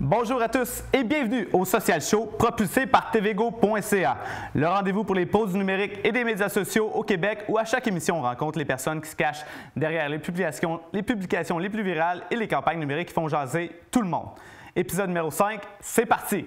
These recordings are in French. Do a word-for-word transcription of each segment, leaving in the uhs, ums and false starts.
Bonjour à tous et bienvenue au Social Show propulsé par T V Go point C A, le rendez-vous pour les pauses du numérique et des médias sociaux au Québec où à chaque émission on rencontre les personnes qui se cachent derrière les publications, les publications les plus virales et les campagnes numériques qui font jaser tout le monde. Épisode numéro cinq, c'est parti!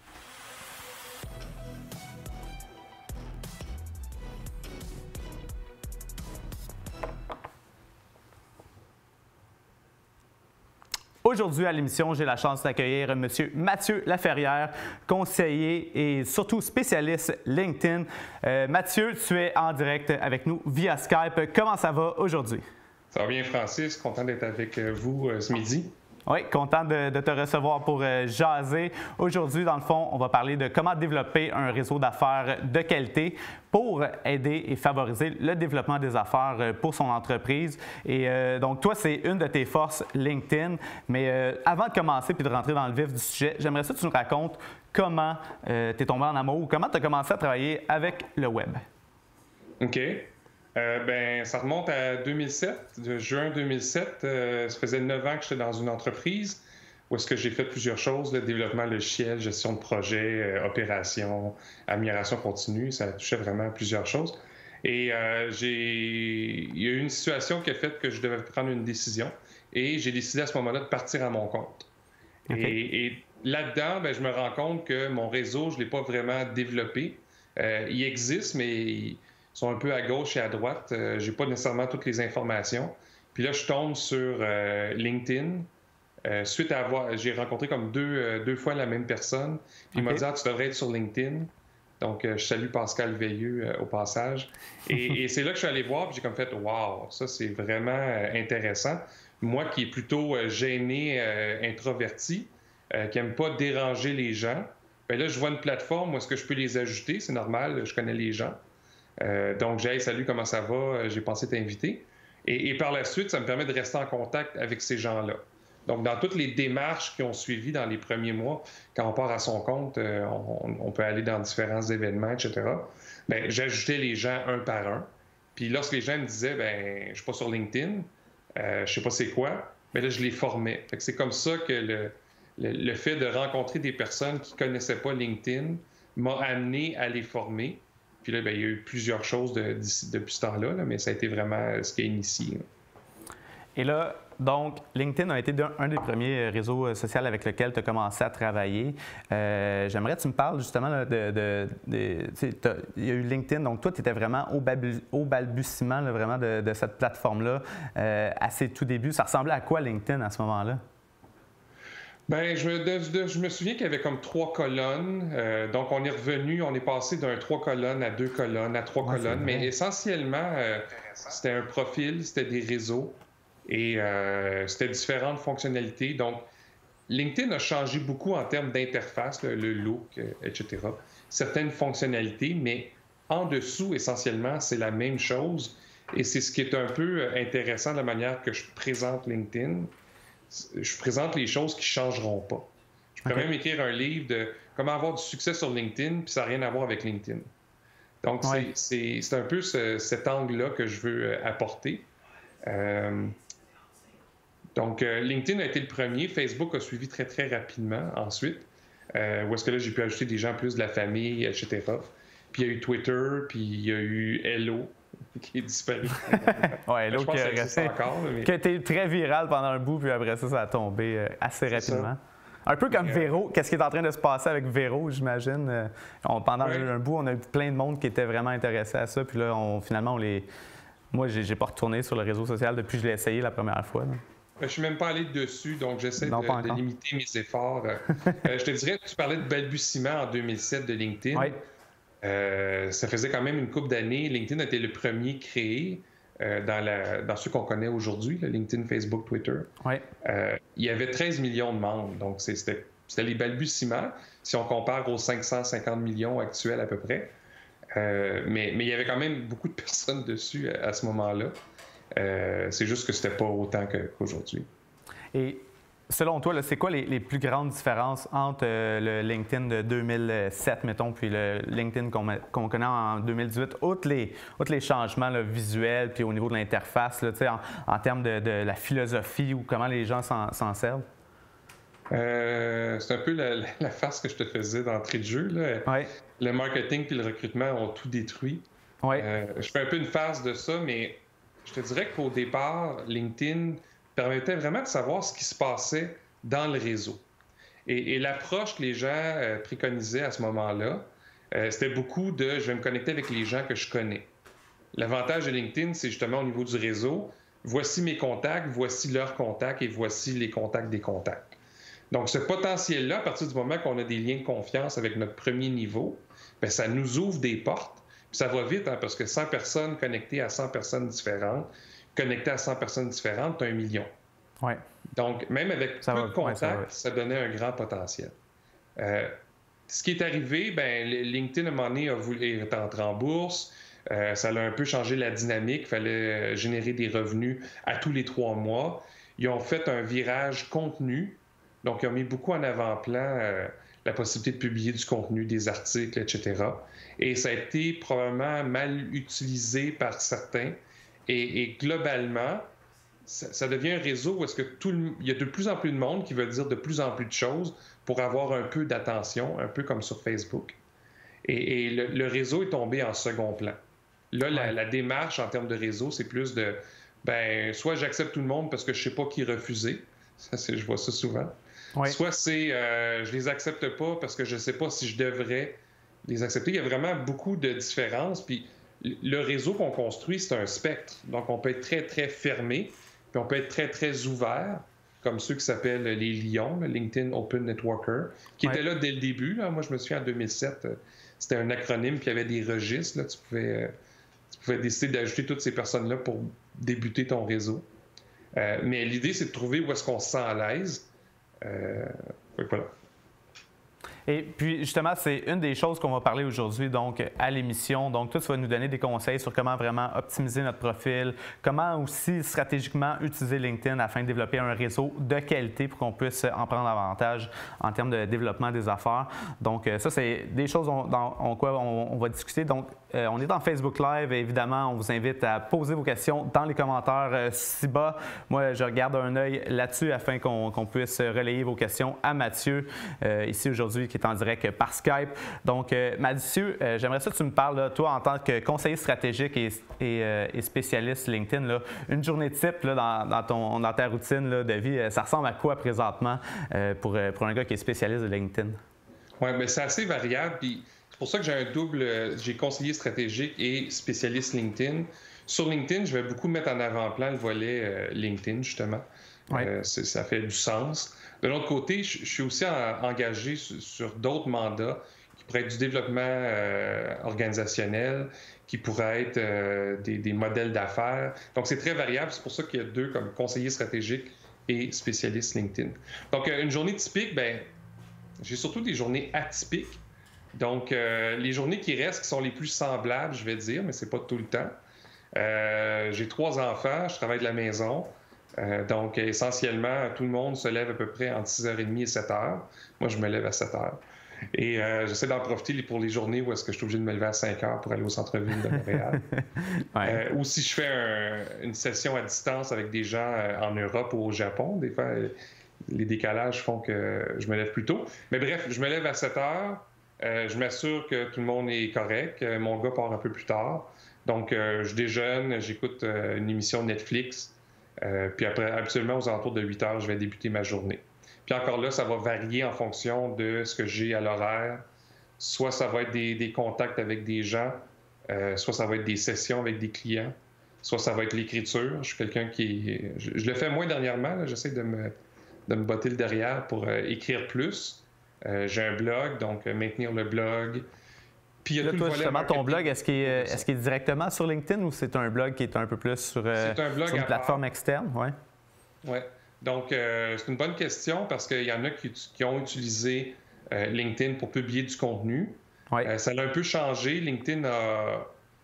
Aujourd'hui à l'émission, j'ai la chance d'accueillir M. Mathieu Laferrière, conseiller et surtout spécialiste LinkedIn. Euh, Mathieu, tu es en direct avec nous via Skype. Comment ça va aujourd'hui? Ça va bien, Francis. Content d'être avec vous euh, ce midi. Oui, content de, de te recevoir pour euh, jaser. Aujourd'hui, dans le fond, on va parler de comment développer un réseau d'affaires de qualité pour aider et favoriser le développement des affaires pour son entreprise. Et euh, donc, toi, c'est une de tes forces, LinkedIn. Mais euh, avant de commencer puis de rentrer dans le vif du sujet, j'aimerais ça que tu nous racontes comment euh, tu es tombé en amour ou comment tu as commencé à travailler avec le web. OK. Euh, ben, ça remonte à deux mille sept, de juin deux mille sept. Euh, ça faisait neuf ans que j'étais dans une entreprise où est-ce que j'ai fait plusieurs choses, le développement logiciel, gestion de projet, euh, opération, amélioration continue. Ça touchait vraiment à plusieurs choses. Et euh, j'ai... il y a eu une situation qui a fait que je devais prendre une décision et j'ai décidé à ce moment-là de partir à mon compte. Okay. Et, et là-dedans, ben, je me rends compte que mon réseau, je ne l'ai pas vraiment développé. Euh, il existe, mais... Il... sont un peu à gauche et à droite. Euh, j'ai pas nécessairement toutes les informations. Puis là, je tombe sur euh, LinkedIn. Euh, suite à avoir... J'ai rencontré comme deux, euh, deux fois la même personne. Puis okay. Il m'a dit ah, « tu devrais être sur LinkedIn ». Donc, euh, je salue Pascal Veilleux euh, au passage. Et, et c'est là que je suis allé voir, puis j'ai comme fait « Wow, ça, c'est vraiment euh, intéressant ». Moi qui est plutôt euh, gêné, euh, introverti, euh, qui n'aime pas déranger les gens, bien là, je vois une plateforme où est-ce que je peux les ajouter. C'est normal, je connais les gens. Euh, donc, j'ai hey, salut, comment ça va? J'ai pensé t'inviter. Et, et par la suite, ça me permet de rester en contact avec ces gens-là. Donc, dans toutes les démarches qui ont suivi dans les premiers mois, quand on part à son compte, euh, on, on peut aller dans différents événements, et cetera. Bien, j'ajoutais les gens un par un. Puis lorsque les gens me disaient, ben, je ne suis pas sur LinkedIn, euh, je ne sais pas c'est quoi, bien là, je les formais. Fait que c'est comme ça que le, le, le fait de rencontrer des personnes qui ne connaissaient pas LinkedIn m'a amené à les former. Puis là, bien, il y a eu plusieurs choses de, de, depuis ce temps-là, là, mais ça a été vraiment ce qui a initié. Là. Et là, donc, LinkedIn a été un, un des premiers réseaux sociaux avec lesquels tu as commencé à travailler. Euh, J'aimerais que tu me parles justement là, de... de, de il y a eu LinkedIn, donc toi, tu étais vraiment au, balbu, au balbutiement là, vraiment de, de cette plateforme-là euh, à ses tout débuts. Ça ressemblait à quoi LinkedIn à ce moment-là? Bien, je, de, de, je me souviens qu'il y avait comme trois colonnes. Euh, donc, on est revenu, on est passé d'un trois colonnes à deux colonnes, à trois ouais, colonnes. Mais essentiellement, euh, c'était un profil, c'était des réseaux et euh, c'était différentes fonctionnalités. Donc, LinkedIn a changé beaucoup en termes d'interface, le, le look, euh, et cetera. Certaines fonctionnalités, mais en dessous, essentiellement, c'est la même chose. Et c'est ce qui est un peu intéressant de la manière que je présente LinkedIn. Je présente les choses qui ne changeront pas. Je pourrais okay. même écrire un livre de comment avoir du succès sur LinkedIn, puis ça n'a rien à voir avec LinkedIn. Donc, ouais. c'est un peu ce, cet angle-là que je veux apporter. Euh, donc, euh, LinkedIn a été le premier. Facebook a suivi très, très rapidement ensuite. Euh, où est-ce que là, j'ai pu ajouter des gens plus de la famille, et cetera. Puis il y a eu Twitter, puis il y a eu Hello, qui est disparu. Oui, Hello qui, mais... qui a été très viral pendant un bout, puis après ça, ça a tombé euh, assez rapidement. Un peu comme Vero. Qu'est-ce qui est en train de se passer avec Vero, j'imagine? On, pendant oui. un bout, on a eu plein de monde qui était vraiment intéressé à ça, puis là, on, finalement, on les... Moi, j'ai pas retourné sur le réseau social depuis que je l'ai essayé la première fois. Là. Je ne suis même pas allé dessus, donc j'essaie de, de limiter mes efforts. euh, je te dirais que tu parlais de balbutiement en deux mille sept de LinkedIn. Oui. Euh, ça faisait quand même une couple d'années. LinkedIn a été le premier créé euh, dans, la, dans ceux qu'on connaît aujourd'hui, LinkedIn, Facebook, Twitter. Oui. Euh, il y avait treize millions de membres, donc c'était les balbutiements, si on compare aux cinq cent cinquante millions actuels à peu près. Euh, mais, mais il y avait quand même beaucoup de personnes dessus à, à ce moment-là. Euh, C'est juste que c'était pas autant qu'aujourd'hui. Et selon toi, c'est quoi les, les plus grandes différences entre euh, le LinkedIn de deux mille sept, mettons, puis le LinkedIn qu'on qu'on connaît en deux mille dix-huit, outre les, outre les changements là, visuels, puis au niveau de l'interface, en, en termes de, de la philosophie ou comment les gens s'en servent? Euh, c'est un peu la, la, la farce que je te faisais d'entrée de jeu, là. Ouais. Le marketing et le recrutement ont tout détruit. Ouais. Euh, je fais un peu une farce de ça, mais je te dirais qu'au départ, LinkedIn permettait vraiment de savoir ce qui se passait dans le réseau. Et, et l'approche que les gens euh, préconisaient à ce moment-là, euh, c'était beaucoup de « je vais me connecter avec les gens que je connais ». L'avantage de LinkedIn, c'est justement au niveau du réseau, voici mes contacts, voici leurs contacts et voici les contacts des contacts. Donc, ce potentiel-là, à partir du moment qu'on a des liens de confiance avec notre premier niveau, bien, ça nous ouvre des portes. Puis ça va vite, hein, parce que cent personnes connectées à cent personnes différentes, connectées à cent personnes différentes, tu as un million. Ouais. Donc, même avec ça peu va, de contacts, ouais, ça, ça donnait un grand potentiel. Euh, ce qui est arrivé, bien, LinkedIn, à un moment donné, a voulu, est entré en bourse. Euh, ça a un peu changé la dynamique. Il fallait générer des revenus à tous les trois mois. Ils ont fait un virage contenu. Donc, ils ont mis beaucoup en avant-plan euh, la possibilité de publier du contenu, des articles, et cetera. Et ça a été probablement mal utilisé par certains. Et, et globalement, ça, ça devient un réseau où est-ce que tout le, il y a de plus en plus de monde qui veut dire de plus en plus de choses pour avoir un peu d'attention, un peu comme sur Facebook. Et, et le, le réseau est tombé en second plan. Là, la, la démarche en termes de réseau, c'est plus de, ben, soit j'accepte tout le monde parce que je ne sais pas qui refuser. Ça, c'est, je vois ça souvent. Oui. Soit c'est euh, je les accepte pas parce que je ne sais pas si je devrais les accepter. Il y a vraiment beaucoup de différences. Puis le réseau qu'on construit, c'est un spectre. Donc, on peut être très, très fermé, puis on peut être très, très ouvert, comme ceux qui s'appellent les Lions, le LinkedIn Open Networker, qui oui. étaient là dès le début. Là. Moi, je me souviens en deux mille sept, c'était un acronyme, puis il y avait des registres. Là. Tu pouvais, tu pouvais décider d'ajouter toutes ces personnes-là pour débuter ton réseau. Euh, mais l'idée, c'est de trouver où est-ce qu'on se sent à l'aise. Euh, voilà. Et puis, justement, c'est une des choses qu'on va parler aujourd'hui donc à l'émission. Donc, toi, tu vas nous donner des conseils sur comment vraiment optimiser notre profil, comment aussi stratégiquement utiliser LinkedIn afin de développer un réseau de qualité pour qu'on puisse en prendre avantage en termes de développement des affaires. Donc, ça, c'est des choses dans, en quoi on, on va discuter. Donc, euh, on est dans Facebook Live et évidemment, on vous invite à poser vos questions dans les commentaires euh, ci-bas. Moi, je regarde un œil là-dessus afin qu'on qu'on puisse relayer vos questions à Mathieu, euh, ici aujourd'hui, qui est en direct par Skype. Donc, euh, Mathieu, euh, j'aimerais ça que tu me parles, là, toi, en tant que conseiller stratégique et, et, euh, et spécialiste LinkedIn, là, une journée type là, dans, dans, ton, dans ta routine là, de vie, ça ressemble à quoi présentement euh, pour, pour un gars qui est spécialiste de LinkedIn? Oui, mais c'est assez variable. Puis c'est pour ça que j'ai un double, j'ai conseiller stratégique et spécialiste LinkedIn. Sur LinkedIn, je vais beaucoup mettre en avant-plan le volet euh, LinkedIn, justement. Ouais. Euh, ça fait du sens. De l'autre côté, je, je suis aussi en, engagé sur, sur d'autres mandats qui pourraient être du développement euh, organisationnel, qui pourraient être euh, des, des modèles d'affaires. Donc, c'est très variable. C'est pour ça qu'il y a deux comme conseiller stratégique et spécialiste LinkedIn. Donc, euh, une journée typique, bien, j'ai surtout des journées atypiques. Donc, euh, les journées qui restent, qui sont les plus semblables, je vais dire, mais c'est pas tout le temps. Euh, j'ai trois enfants, je travaille de la maison. Euh, donc, essentiellement, tout le monde se lève à peu près entre six heures trente et sept heures. Moi, je me lève à sept heures. Et euh, j'essaie d'en profiter pour les journées où est-ce que je suis obligé de me lever à cinq heures pour aller au centre-ville de Montréal. Ouais. euh, ou si je fais un, une session à distance avec des gens en Europe ou au Japon, des fois, les décalages font que je me lève plus tôt. Mais bref, je me lève à sept heures. Euh, je m'assure que tout le monde est correct. Euh, mon gars part un peu plus tard. Donc, euh, je déjeune, j'écoute euh, une émission de Netflix. Euh, puis après, absolument, aux alentours de huit heures, je vais débuter ma journée. Puis encore là, ça va varier en fonction de ce que j'ai à l'horaire. Soit ça va être des, des contacts avec des gens, euh, soit ça va être des sessions avec des clients, soit ça va être l'écriture. Je suis quelqu'un qui... Je, je le fais moins dernièrement, là. J'essaie de me, de me botter le derrière pour euh, écrire plus. Euh, j'ai un blog, donc euh, maintenir le blog. Puis il y a là, tout toi, le volet justement, ton blog, est-ce qu'il est, est-ce qu'il est directement sur LinkedIn ou c'est un blog qui est un peu plus sur, euh, sur une plateforme externe? Oui. Oui. Donc, euh, c'est une bonne question parce qu'il y en a qui, qui ont utilisé euh, LinkedIn pour publier du contenu. Ouais. Euh, ça a un peu changé. LinkedIn a,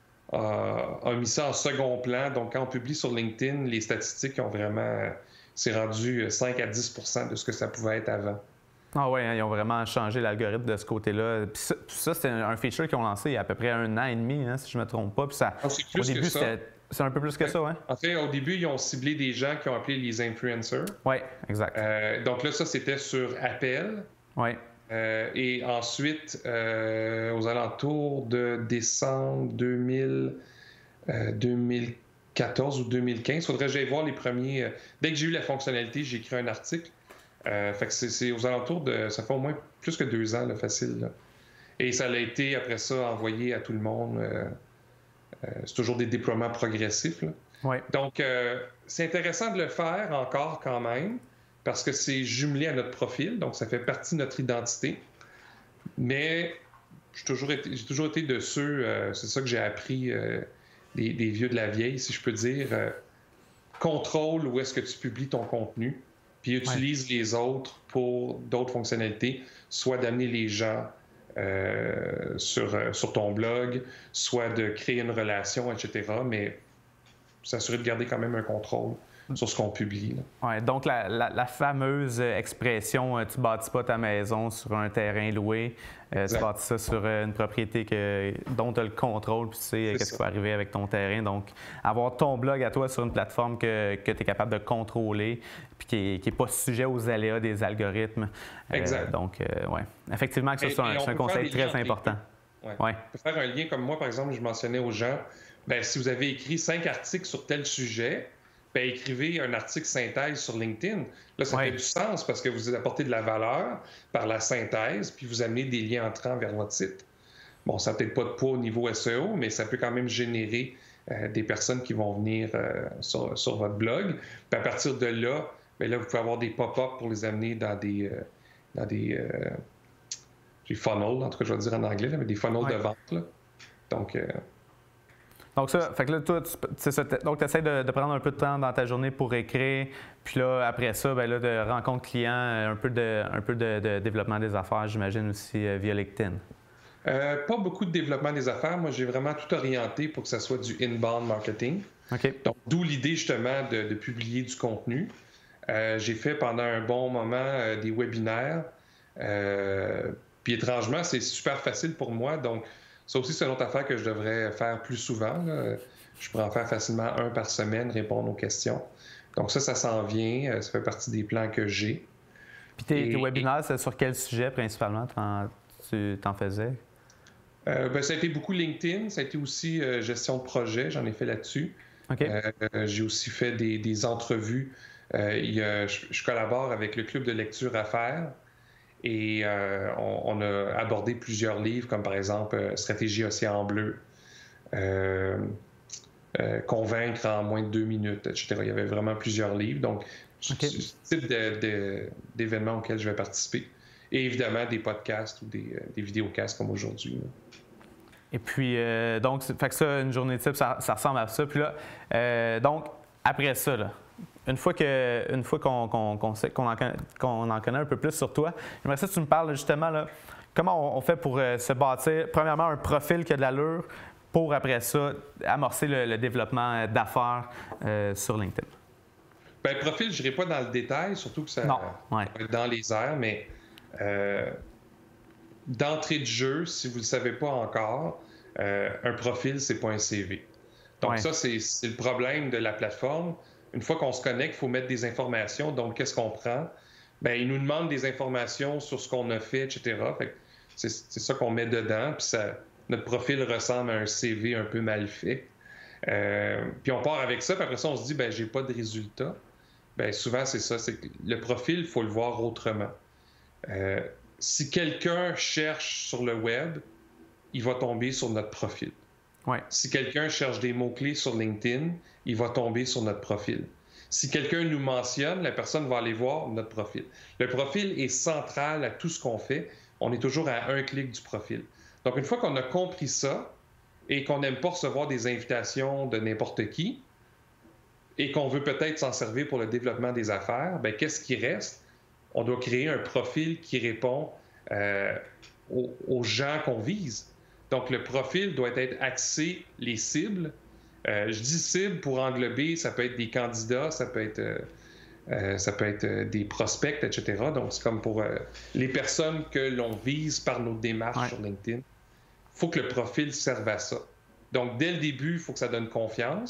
a, a mis ça en second plan. Donc, quand on publie sur LinkedIn, les statistiques ont vraiment... C'est rendu cinq à dix pour cent de ce que ça pouvait être avant. Ah oui, hein, ils ont vraiment changé l'algorithme de ce côté-là. Puis ça, ça c'est un feature qu'ils ont lancé il y a à peu près un an et demi, hein, si je ne me trompe pas. Puis ça, ah, c'est plus au début, c'était C'est un peu plus que ça, oui. En fait, au début, ils ont ciblé des gens qui ont appelé les influencers. Oui, exact. Euh, donc là, ça, c'était sur appel. Oui. Euh, et ensuite, euh, aux alentours de décembre deux mille, euh, deux mille quatorze ou deux mille quinze, il faudrait que j'aille voir les premiers. Euh, dès que j'ai eu la fonctionnalité, j'ai écrit un article. Euh, fait que c'est, c'est aux alentours de. Ça fait au moins plus que deux ans, là, facile. Là. Et ça a été, après ça, envoyé à tout le monde. Euh, euh, c'est toujours des déploiements progressifs. Là. Oui. Donc, euh, c'est intéressant de le faire encore quand même, parce que c'est jumelé à notre profil, donc ça fait partie de notre identité. Mais j'ai toujours été, j'ai toujours été de ceux, euh, c'est ça que j'ai appris euh, des, des vieux de la vieille, si je peux dire. Euh, contrôle où est-ce que tu publies ton contenu, puis utilise ouais. les autres pour d'autres fonctionnalités, soit d'amener les gens euh, sur, euh, sur ton blog, soit de créer une relation, et cetera. Mais s'assurer de garder quand même un contrôle sur ce qu'on publie. Oui, donc la, la, la fameuse expression euh, « tu bâtis pas ta maison sur un terrain loué euh, », tu bâtis ça sur euh, une propriété que, dont tu as le contrôle, puis tu sais qu'est-ce qui va arriver avec ton terrain. Donc, avoir ton blog à toi sur une plateforme que, que tu es capable de contrôler, puis qui n'est qui est pas sujet aux aléas des algorithmes. Exact. Euh, donc, euh, oui, effectivement, que ça, c'est un, c'est un conseil très important. Ouais. Ouais. On peut faire un lien comme moi, par exemple, je mentionnais aux gens, bien, si vous avez écrit cinq articles sur tel sujet, bien, écrivez un article synthèse sur LinkedIn. Là, ça ouais. fait du sens parce que vous apportez de la valeur par la synthèse, puis vous amenez des liens entrants vers votre site. Bon, ça n'a peut-être pas de poids au niveau S E O, mais ça peut quand même générer euh, des personnes qui vont venir euh, sur, sur votre blog. Puis à partir de là, bien, là, vous pouvez avoir des pop-up pour les amener dans des, euh, dans des, euh, des funnels, en tout cas, je vais dire en anglais, là, mais des funnels ouais. de vente. Là. Donc... Euh, Donc, ça, fait que là, toi, tu, c'est ça, donc, tu essaies de, de prendre un peu de temps dans ta journée pour écrire, puis là, après ça, bien là, de rencontre client, un peu de, un peu de, de développement des affaires, j'imagine aussi euh, via LinkedIn. Euh, pas beaucoup de développement des affaires. Moi, j'ai vraiment tout orienté pour que ça soit du inbound marketing. Okay. Donc, d'où l'idée, justement, de, de publier du contenu. Euh, j'ai fait pendant un bon moment euh, des webinaires. Euh, puis, étrangement, c'est super facile pour moi. Donc, ça aussi, c'est une autre affaire que je devrais faire plus souvent. Là. Je pourrais en faire facilement un par semaine, répondre aux questions. Donc ça, ça s'en vient. Ça fait partie des plans que j'ai. Puis tes, et, tes webinaires, c'est sur quel sujet principalement t'en, tu t'en faisais? Euh, ben, ça a été beaucoup LinkedIn. Ça a été aussi euh, gestion de projet. J'en ai fait là-dessus. Okay. Euh, j'ai aussi fait des, des entrevues. Euh, il y a, je, je collabore avec le club de lecture à faire. Et euh, on, on a abordé plusieurs livres, comme par exemple euh, Stratégie Océan Bleu, euh, euh, Convaincre en moins de deux minutes, et cetera. Il y avait vraiment plusieurs livres. Donc, okay. c'est ce type de, de, d'événements auxquels je vais participer. Et évidemment, des podcasts ou des, des vidéocasts comme aujourd'hui. Là. Et puis, euh, donc, fait que ça, une journée type, ça, ça ressemble à ça. Puis là, euh, donc, après ça, là, Une fois, que, une fois qu'on, qu'on, qu'on, sait, qu'on, en, qu'on en connaît un peu plus sur toi, j'aimerais ça que tu me parles justement là, comment on, on fait pour euh, se bâtir, premièrement, un profil qui a de l'allure pour après ça amorcer le, le développement d'affaires euh, sur LinkedIn. Bien, le profil, je n'irai pas dans le détail, surtout que ça non. Ouais. va être dans les airs, mais euh, d'entrée de jeu, si vous ne le savez pas encore, euh, un profil, ce n'est pas un C V. Donc ouais. ça, c'est, c'est le problème de la plateforme. Une fois qu'on se connecte, il faut mettre des informations. Donc, qu'est-ce qu'on prend? Bien, il nous demande des informations sur ce qu'on a fait, et cetera. Fait que c'est, c'est ça qu'on met dedans. Puis ça, notre profil ressemble à un C V un peu mal fait. Euh, puis on part avec ça. Puis après ça, on se dit, bien, j'ai pas de résultat. Bien, souvent, c'est ça. C'est que le profil, il faut le voir autrement. Euh, si quelqu'un cherche sur le web, il va tomber sur notre profil. Ouais. Si quelqu'un cherche des mots-clés sur LinkedIn, il va tomber sur notre profil. Si quelqu'un nous mentionne, la personne va aller voir notre profil. Le profil est central à tout ce qu'on fait. On est toujours à un clic du profil. Donc, une fois qu'on a compris ça et qu'on n'aime pas recevoir des invitations de n'importe qui et qu'on veut peut-être s'en servir pour le développement des affaires, bien, qu'est-ce qui reste? On doit créer un profil qui répond euh, aux, aux gens qu'on vise. Donc, le profil doit être axé les cibles. Euh, je dis cibles pour englober, ça peut être des candidats, ça peut être, euh, euh, ça peut être euh, des prospects, et cetera. Donc, c'est comme pour euh, les personnes que l'on vise par nos démarches ouais. sur LinkedIn. Il faut que le profil serve à ça. Donc, dès le début, il faut que ça donne confiance.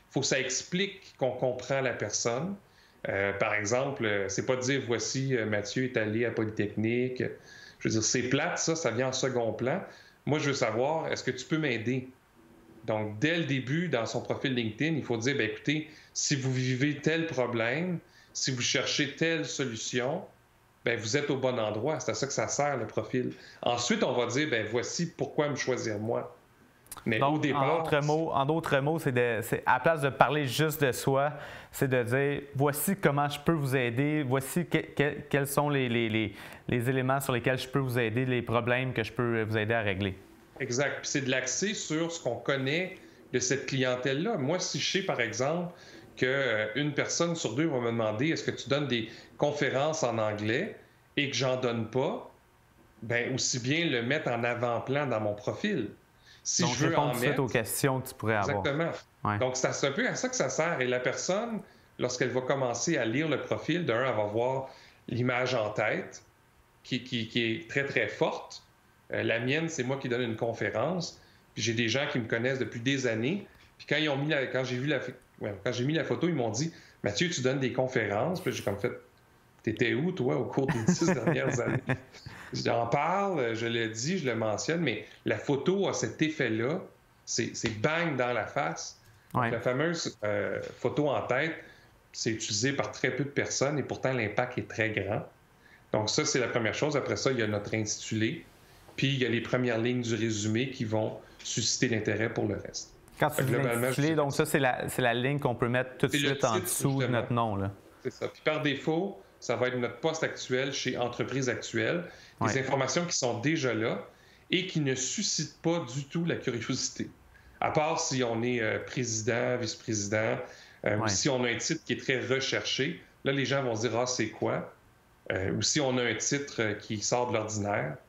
faut que ça explique qu'on comprend la personne. Euh, par exemple, c'est pas de dire « voici, Mathieu est allé à Polytechnique ». Je veux dire, c'est plate, ça, ça vient en second plan. Moi, je veux savoir, est-ce que tu peux m'aider? Donc, dès le début, dans son profil LinkedIn, il faut dire, bien, écoutez, si vous vivez tel problème, si vous cherchez telle solution, bien, vous êtes au bon endroit. C'est à ça que ça sert, le profil. Ensuite, on va dire, bien, voici pourquoi me choisir moi. Mais Donc, au départ, en d'autres mots, en d'autres mots, c'est de, c'est, à la place de parler juste de soi, c'est de dire voici comment je peux vous aider, voici que, que, quels sont les, les, les, les éléments sur lesquels je peux vous aider, les problèmes que je peux vous aider à régler. Exact. Puis c'est de l'axer sur ce qu'on connaît de cette clientèle-là. Moi, si je sais, par exemple, qu'une euh, personne sur deux va me demander est-ce que tu donnes des conférences en anglais et que j'en donne pas, bien, aussi bien le mettre en avant-plan dans mon profil. Si Donc, je veux répondre en tout de suite mettre... aux questions que tu pourrais avoir. Exactement. Ouais. Donc, c'est un peu à ça que ça sert. Et la personne, lorsqu'elle va commencer à lire le profil, d'un, elle va voir l'image en tête, qui, qui, qui est très, très forte. Euh, la mienne, c'est moi qui donne une conférence. Puis j'ai des gens qui me connaissent depuis des années. Puis quand ils ont mis la, quand j'ai vu la, ouais, quand j'ai mis la photo, ils m'ont dit « Mathieu, tu donnes des conférences? » Puis j'ai comme fait « T'étais où, toi, au cours des dix dernières années? » J'en parle, je le dis, je le mentionne, mais la photo a cet effet-là. C'est, c'est bang dans la face. Ouais. La fameuse euh, photo en tête, c'est utilisé par très peu de personnes et pourtant l'impact est très grand. Donc ça, c'est la première chose. Après ça, il y a notre intitulé. Puis il y a les premières lignes du résumé qui vont susciter l'intérêt pour le reste. Quand tu dis l'intitulé, donc ça, c'est la, c'est la ligne qu'on peut mettre tout de suite en dessous de notre nom. Là. C'est ça. Puis par défaut, ça va être notre poste actuel chez Entreprise Actuelle. Des ouais. informations qui sont déjà là et qui ne suscitent pas du tout la curiosité. À part si on est euh, président, vice-président, euh, ouais. ou si on a un titre qui est très recherché. Là, les gens vont se dire « Ah, c'est quoi? Euh, » Ou si on a un titre qui sort de l'ordinaire.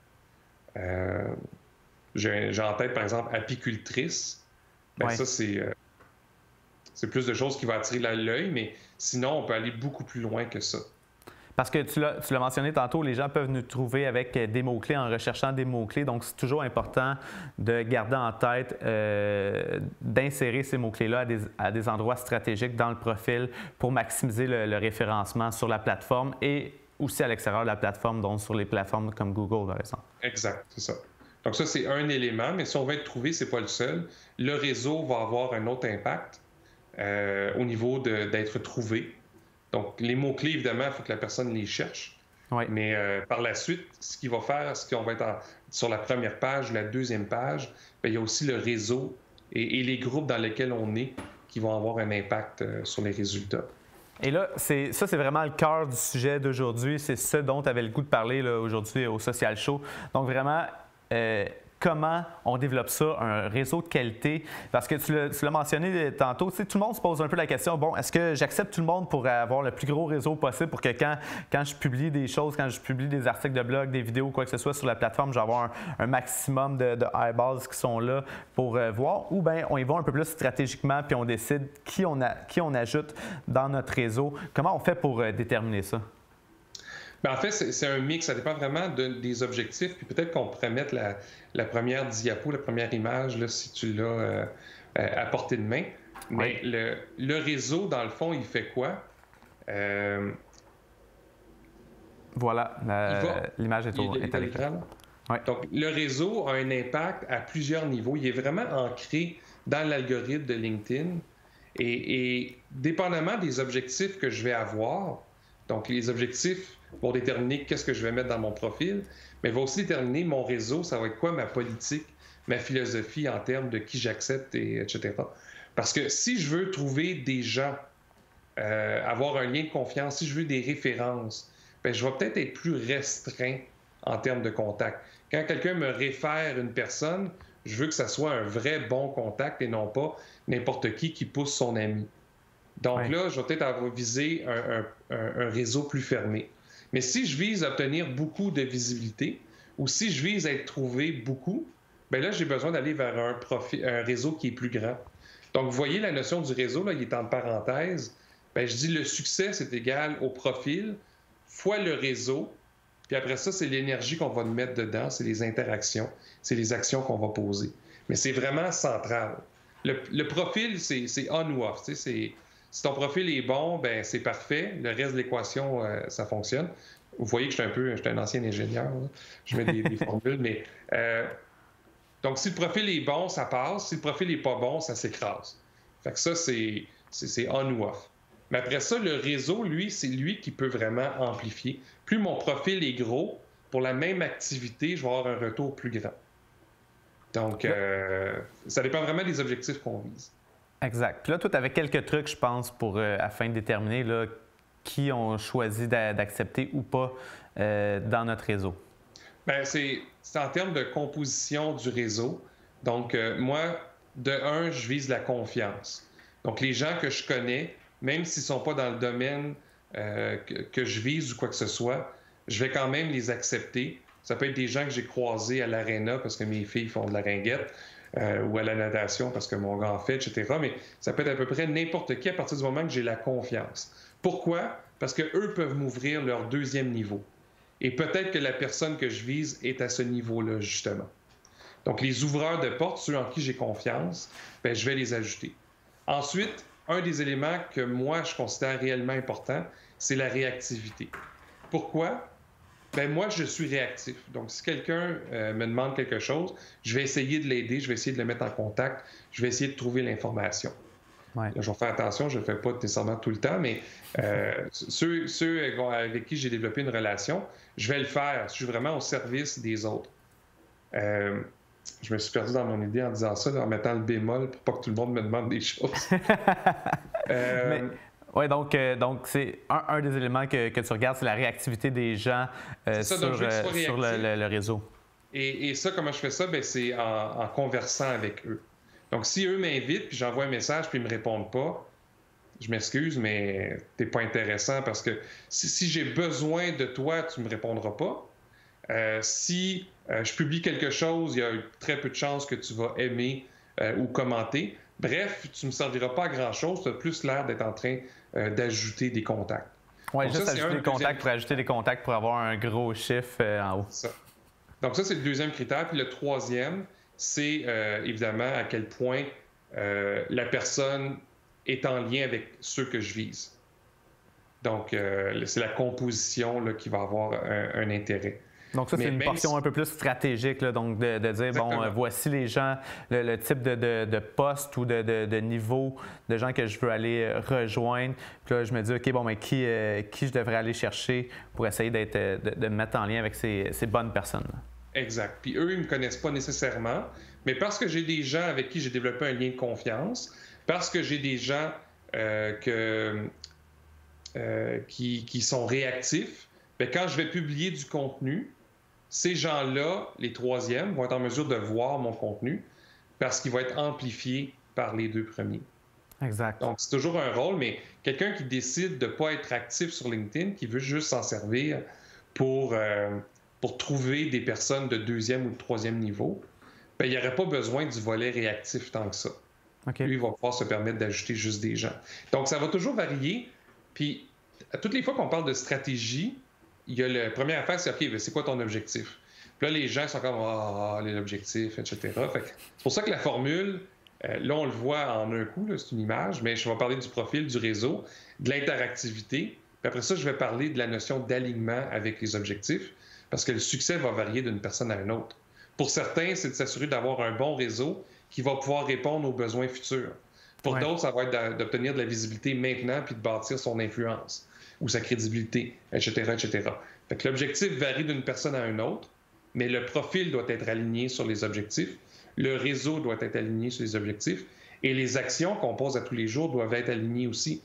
Euh, j'ai, j'ai en tête, par exemple, apicultrice. Ben, ouais. Ça, c'est, euh, c'est plus de choses qui vont attirer l'œil, mais sinon, on peut aller beaucoup plus loin que ça. Parce que tu l'as, tu l'as mentionné tantôt, les gens peuvent nous trouver avec des mots-clés en recherchant des mots-clés. Donc, c'est toujours important de garder en tête, euh, d'insérer ces mots-clés-là à des, à des endroits stratégiques dans le profil pour maximiser le, le référencement sur la plateforme et aussi à l'extérieur de la plateforme, donc sur les plateformes comme Google, par exemple. Exact, c'est ça. Donc ça, c'est un élément, mais si on veut être trouvé, c'est pas le seul. Le réseau va avoir un autre impact euh, au niveau de, d'être trouvé. Donc, les mots-clés, évidemment, il faut que la personne les cherche. Oui. Mais euh, par la suite, ce qu'il va faire, ce qu'on va être en, sur la première page, la deuxième page, bien, il y a aussi le réseau et, et les groupes dans lesquels on est qui vont avoir un impact euh, sur les résultats. Et là, c'est, ça, c'est vraiment le cœur du sujet d'aujourd'hui. C'est ce dont tu avais le goût de parler là, aujourd'hui au Social Show. Donc, vraiment, euh, comment on développe ça, un réseau de qualité? Parce que tu l'as, tu l'as mentionné tantôt, tu sais, tout le monde se pose un peu la question, bon, est-ce que j'accepte tout le monde pour avoir le plus gros réseau possible pour que quand, quand je publie des choses, quand je publie des articles de blog, des vidéos, quoi que ce soit sur la plateforme, je vais avoir un, un maximum de, de eyeballs qui sont là pour euh, voir, ou bien on y va un peu plus stratégiquement puis on décide qui on, a, qui on ajoute dans notre réseau. Comment on fait pour euh, déterminer ça? Bien, en fait, c'est, c'est un mix. Ça dépend vraiment de, des objectifs. Puis peut-être qu'on pourrait mettre la, la première diapo, la première image, là, si tu l'as euh, à portée de main. Mais oui. le, le réseau, dans le fond, il fait quoi? Euh... Voilà, la, va, l'image est, au, il, est à l'écran. Oui. Donc, le réseau a un impact à plusieurs niveaux. Il est vraiment ancré dans l'algorithme de LinkedIn. Et, et dépendamment des objectifs que je vais avoir, donc les objectifs vont déterminer qu'est-ce que je vais mettre dans mon profil, mais va aussi déterminer mon réseau, ça va être quoi ma politique, ma philosophie en termes de qui j'accepte, et, et cetera. Parce que si je veux trouver des gens, euh, avoir un lien de confiance, si je veux des références, bien, je vais peut-être être plus restreint en termes de contact. Quand quelqu'un me réfère une personne, je veux que ça soit un vrai bon contact et non pas n'importe qui qui pousse son ami. Donc oui. Là, je vais peut-être avoir visé un, un, un réseau plus fermé. Mais si je vise à obtenir beaucoup de visibilité ou si je vise à être trouvé beaucoup, bien là, j'ai besoin d'aller vers un, profil, un réseau qui est plus grand. Donc, vous voyez la notion du réseau, là, il est en parenthèse. Bien, je dis le succès, c'est égal au profil fois le réseau. Puis après ça, c'est l'énergie qu'on va mettre dedans, c'est les interactions, c'est les actions qu'on va poser. Mais c'est vraiment central. Le, le profil, c'est on ou off. Si ton profil est bon, ben c'est parfait. Le reste de l'équation, euh, ça fonctionne. Vous voyez que je suis un peu, je suis un ancien ingénieur. Là. Je mets des, des formules, mais euh, donc si le profil est bon, ça passe. Si le profil n'est pas bon, ça s'écrase. Fait que ça, c'est on ou off. Mais après ça, le réseau, lui, c'est lui qui peut vraiment amplifier. Plus mon profil est gros, pour la même activité, je vais avoir un retour plus grand. Donc, euh, ça dépend vraiment des objectifs qu'on vise. Exact. Puis là, toi, tu avais quelques trucs, je pense, pour euh, afin de déterminer là, qui ont choisi d'accepter ou pas euh, dans notre réseau. Bien, c'est en termes de composition du réseau. Donc, euh, moi, de un, je vise la confiance. Donc, les gens que je connais, même s'ils ne sont pas dans le domaine euh, que, que je vise ou quoi que ce soit, je vais quand même les accepter. Ça peut être des gens que j'ai croisés à l'aréna parce que mes filles font de la ringuette euh, ou à la natation parce que mon gars en fait, et cetera. Mais ça peut être à peu près n'importe qui à partir du moment que j'ai la confiance. Pourquoi? Parce qu'eux peuvent m'ouvrir leur deuxième niveau. Et peut-être que la personne que je vise est à ce niveau-là, justement. Donc, les ouvreurs de portes, ceux en qui j'ai confiance, bien, je vais les ajouter. Ensuite, un des éléments que moi, je considère réellement important, c'est la réactivité. Pourquoi? Bien, moi, je suis réactif. Donc, si quelqu'un euh, me demande quelque chose, je vais essayer de l'aider, je vais essayer de le mettre en contact, je vais essayer de trouver l'information. Ouais. Là, je vais faire attention, je ne le fais pas nécessairement tout le temps, mais euh, ceux, ceux avec qui j'ai développé une relation, je vais le faire. Je suis vraiment au service des autres. Euh, je me suis perdu dans mon idée en disant ça, en mettant le bémol pour pas que tout le monde me demande des choses. euh, mais... Oui, donc euh, donc c'est un, un des éléments que, que tu regardes, c'est la réactivité des gens euh, ça, sur, euh, sur le, le, le réseau. Et, et ça, comment je fais ça? Bien, c'est en, en conversant avec eux. Donc, si eux m'invitent, puis j'envoie un message, puis ils ne me répondent pas, je m'excuse, mais tu n'es pas intéressant parce que si, si j'ai besoin de toi, tu ne me répondras pas. Euh, si euh, je publie quelque chose, il y a très peu de chances que tu vas aimer euh, ou commenter. Bref, tu ne me serviras pas à grand-chose. Tu as plus l'air d'être en train euh, d'ajouter des contacts. Oui, juste ça, ajouter des contacts deuxième... pour ajouter des contacts pour avoir un gros chiffre euh, en haut. Ça. Donc ça, c'est le deuxième critère. Puis le troisième, c'est euh, évidemment à quel point euh, la personne est en lien avec ceux que je vise. Donc, euh, c'est la composition là, qui va avoir un, un intérêt. Donc ça, c'est une portion si... un peu plus stratégique, là, donc de, de dire, Exactement. bon, euh, voici les gens, le, le type de, de, de poste ou de, de, de niveau de gens que je veux aller rejoindre. Puis là, je me dis, OK, bon, mais qui, euh, qui je devrais aller chercher pour essayer d'être, de, de me mettre en lien avec ces, ces bonnes personnes-là. Exact. Puis eux, ils ne me connaissent pas nécessairement, mais parce que j'ai des gens avec qui j'ai développé un lien de confiance, parce que j'ai des gens euh, que, euh, qui, qui sont réactifs, bien, quand je vais publier du contenu, ces gens-là, les troisièmes, vont être en mesure de voir mon contenu parce qu'il va être amplifié par les deux premiers. Exact. Donc, c'est toujours un rôle, mais quelqu'un qui décide de ne pas être actif sur LinkedIn, qui veut juste s'en servir pour, euh, pour trouver des personnes de deuxième ou de troisième niveau, bien, il n'y aurait pas besoin du volet réactif tant que ça. Okay. Lui, il va pouvoir se permettre d'ajouter juste des gens. Donc, ça va toujours varier. Puis, à toutes les fois qu'on parle de stratégie, il y a la première affaire, c'est OK, c'est quoi ton objectif? Puis là, les gens sont comme Ah, l'objectif, et cetera. Fait que c'est pour ça que la formule, euh, là, on le voit en un coup, c'est une image, mais je vais parler du profil, du réseau, de l'interactivité. Puis après ça, je vais parler de la notion d'alignement avec les objectifs, parce que le succès va varier d'une personne à une autre. Pour certains, c'est de s'assurer d'avoir un bon réseau qui va pouvoir répondre aux besoins futurs. Pour ouais. d'autres, ça va être d'obtenir de la visibilité maintenant puis de bâtir son influence ou sa crédibilité, et cetera, et cetera. Fait que l'objectif varie d'une personne à une autre, mais le profil doit être aligné sur les objectifs, le réseau doit être aligné sur les objectifs, et les actions qu'on pose à tous les jours doivent être alignées aussi.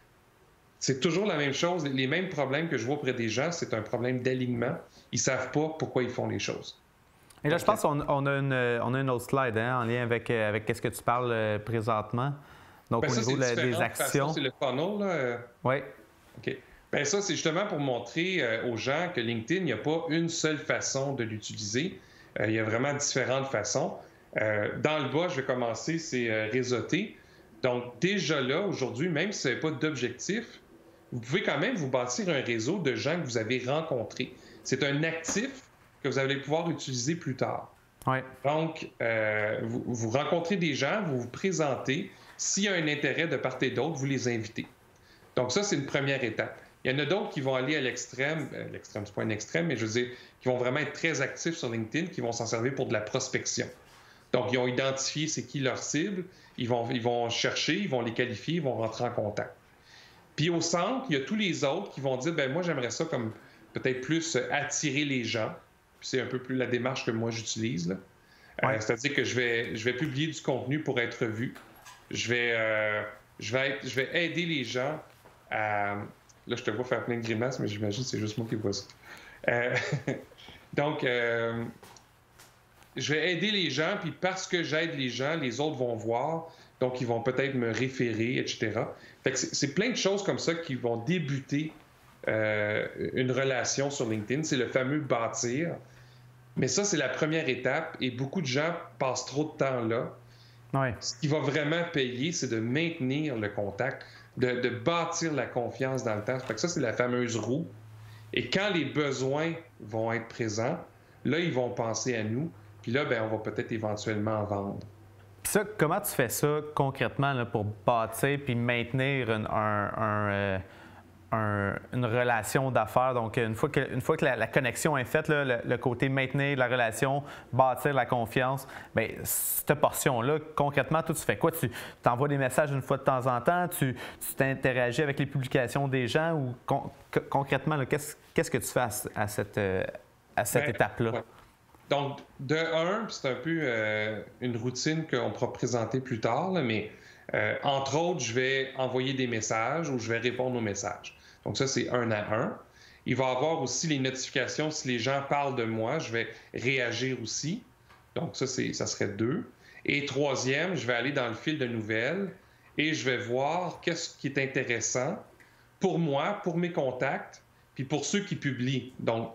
C'est toujours la même chose. Les mêmes problèmes que je vois auprès des gens, c'est un problème d'alignement. Ils ne savent pas pourquoi ils font les choses. Et là, je pense qu'on on a, une, on a une autre slide hein, en lien avec, avec ce que tu parles euh, présentement. Donc, ben au ça, niveau de, des actions. C'est le funnel, là. Oui. OK. Bien, ça, c'est justement pour montrer euh, aux gens que LinkedIn, il n'y a pas une seule façon de l'utiliser. Euh, il y a vraiment différentes façons. Euh, dans le bas, je vais commencer, c'est euh, réseauter. Donc, déjà là, aujourd'hui, même si vous n'avez pas d'objectif, vous pouvez quand même vous bâtir un réseau de gens que vous avez rencontrés. C'est un actif que vous allez pouvoir utiliser plus tard. Ouais. Donc, euh, vous, vous rencontrez des gens, vous vous présentez. S'il y a un intérêt de part et d'autre, vous les invitez. Donc ça, c'est une première étape. Il y en a d'autres qui vont aller à l'extrême, euh, l'extrême, c'est pas un extrême, mais je veux dire, qui vont vraiment être très actifs sur LinkedIn, qui vont s'en servir pour de la prospection. Donc, ils ont identifié c'est qui leur cible, ils vont, ils vont chercher, ils vont les qualifier, ils vont rentrer en contact. Puis au centre, il y a tous les autres qui vont dire, ben moi, j'aimerais ça comme peut-être plus attirer les gens. Puis c'est un peu plus la démarche que moi, j'utilise, là. Ouais. Euh, c'est-à-dire que je vais, je vais publier du contenu pour être vu. Je vais, euh, je vais, être, je vais aider les gens à... Là, je te vois faire plein de grimaces, mais j'imagine que c'est juste moi qui vois ça. Euh... Donc, euh... je vais aider les gens, puis parce que j'aide les gens, les autres vont voir, donc ils vont peut-être me référer, et cetera. Fait que c'est plein de choses comme ça qui vont débuter euh, une relation sur LinkedIn. C'est le fameux bâtir. Mais ça, c'est la première étape, et beaucoup de gens passent trop de temps là. Ouais. Ce qui va vraiment payer, c'est de maintenir le contact, de, de bâtir la confiance dans le temps. Fait que ça, c'est la fameuse roue. Et quand les besoins vont être présents, là, ils vont penser à nous. Puis là, ben, on va peut-être éventuellement en vendre. Puis ça, comment tu fais ça concrètement là, pour bâtir puis maintenir un, un, un, euh, un, une relation d'affaires? Donc, une fois que, une fois que la, la connexion est faite, là, le, le côté maintenir la relation, bâtir la confiance, bien, cette portion-là, concrètement, toi, tu fais quoi? Tu t'envoies des messages une fois de temps en temps? Tu t'interagis avec les publications des gens? Ou con, concrètement, qu'est-ce qu'est-ce que tu fais à, à cette, à cette ben, étape-là? Ouais. Donc, de un, c'est un peu euh, une routine qu'on pourra présenter plus tard, là, mais euh, entre autres, je vais envoyer des messages ou je vais répondre aux messages. Donc ça, c'est un à un. Il va y avoir aussi les notifications. Si les gens parlent de moi, je vais réagir aussi. Donc ça, ça serait deux. Et troisième, je vais aller dans le fil de nouvelles et je vais voir qu'est-ce qui est intéressant pour moi, pour mes contacts, puis pour ceux qui publient. Donc,